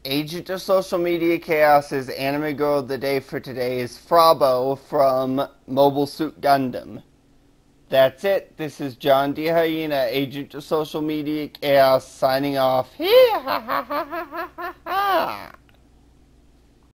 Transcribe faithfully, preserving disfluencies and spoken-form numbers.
Agent of Social Media Chaos's anime girl of the day for today is Fraw from Mobile Suit Gundam. That's it. This is John D. Hyena, Agent of Social Media Chaos, signing off. Hee ha ha ha ha ha ha.